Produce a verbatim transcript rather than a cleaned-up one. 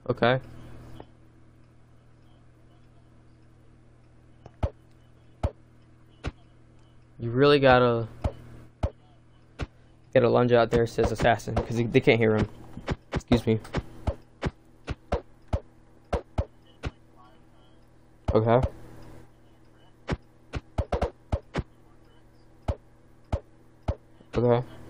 Okay. You really gotta get a lunge out there, says assassin, because they can't hear him. Excuse me. Okay. Okay.